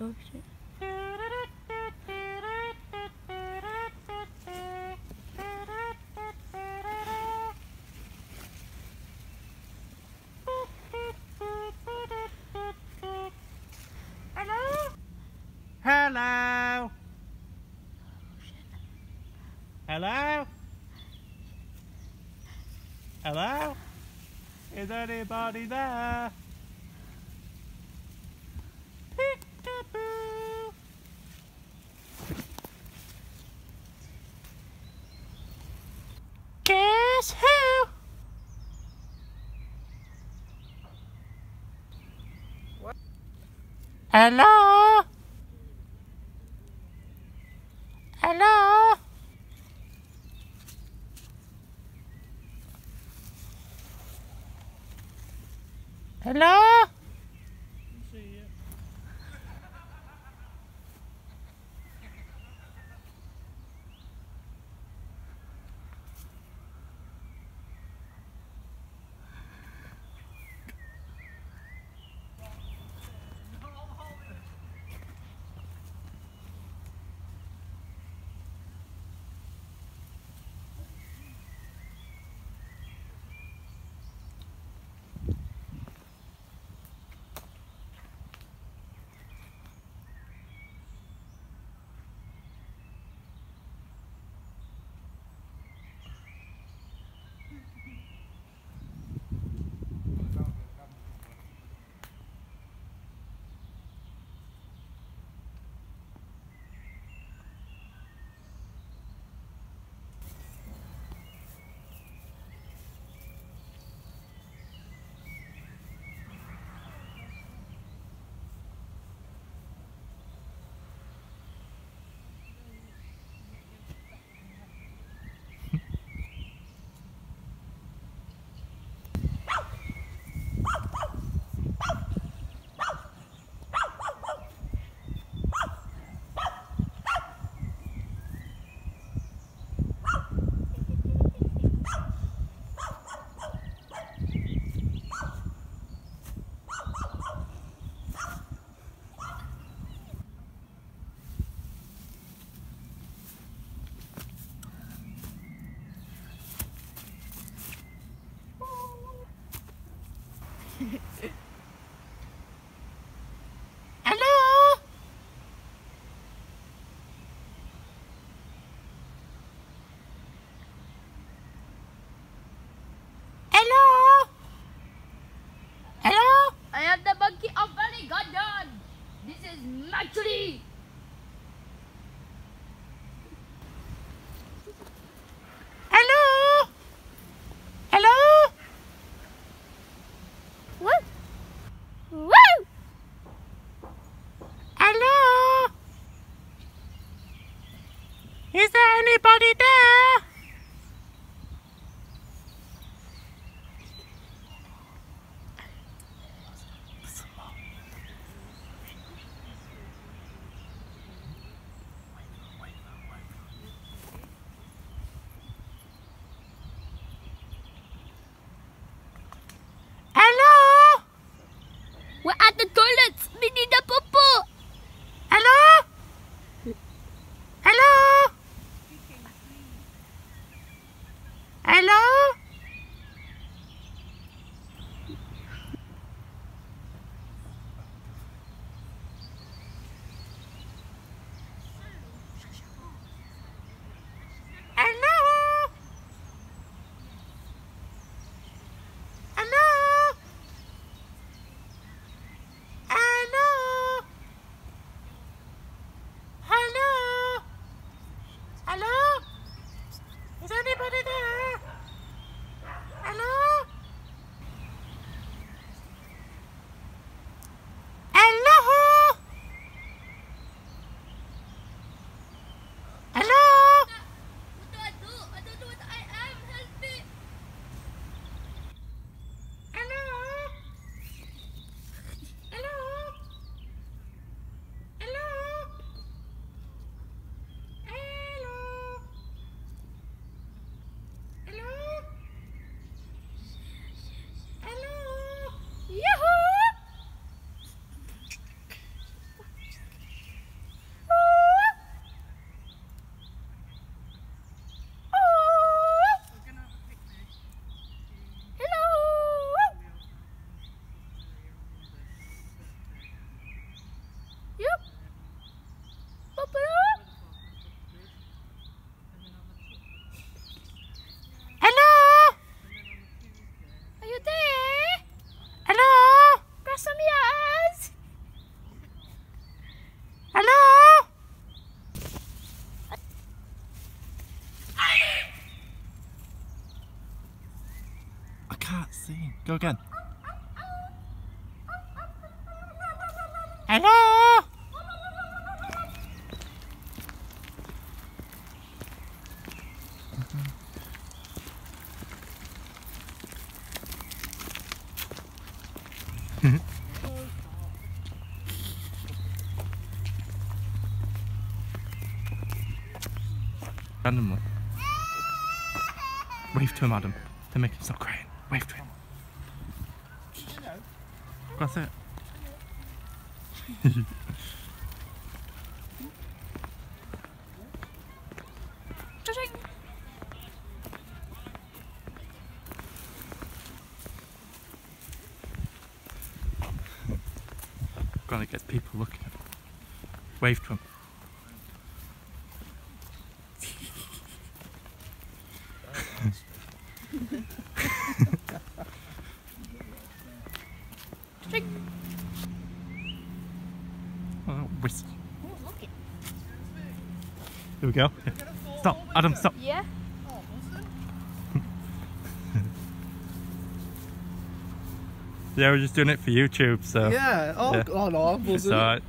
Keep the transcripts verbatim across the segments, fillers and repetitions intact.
Oh shit. Hello? Hello? Hello? Is anybody there? Peek-a-boo. Guess who? What? Hello? Hello? Hello? See you. Hello? Hello? Hello? I am the monkey of Valley Garden. This is my tree. Hello? Hello? What? Woo! Hello? Is there anybody there? Hello? We're at the toilets. We need a popo. Hello? Hello? Go again. Hello? Random one. Wave to him, Adam. To make him stop crying. Wave to him. That's it. Gotta get people looking at him. Wave to him. Oh, whistle. Here we go. Stop, Adam, stop. Yeah. Yeah, we're just doing it for YouTube, so. Yeah. Oh, yeah. oh no, I wasn't. It's alright.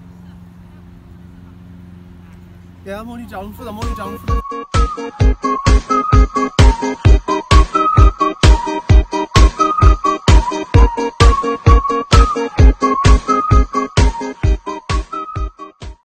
Yeah, I'm only down for. I'm only down for.